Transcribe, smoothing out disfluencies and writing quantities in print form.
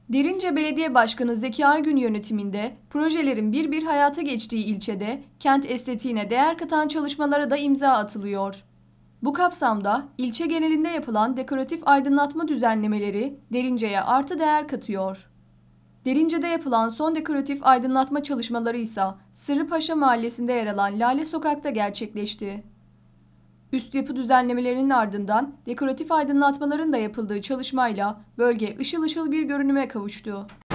Derince Belediye Başkanı Zeki Aygün yönetiminde projelerin bir bir hayata geçtiği ilçede kent estetiğine değer katan çalışmalara da imza atılıyor. Bu kapsamda ilçe genelinde yapılan dekoratif aydınlatma düzenlemeleri Derince'ye artı değer katıyor. Derince'de yapılan son dekoratif aydınlatma çalışmaları ise Sırrıpaşa Mahallesi'nde yer alan Lale Sokak'ta gerçekleşti. Üst yapı düzenlemelerinin ardından dekoratif aydınlatmaların da yapıldığı çalışmayla bölge ışıl ışıl bir görünüme kavuştu.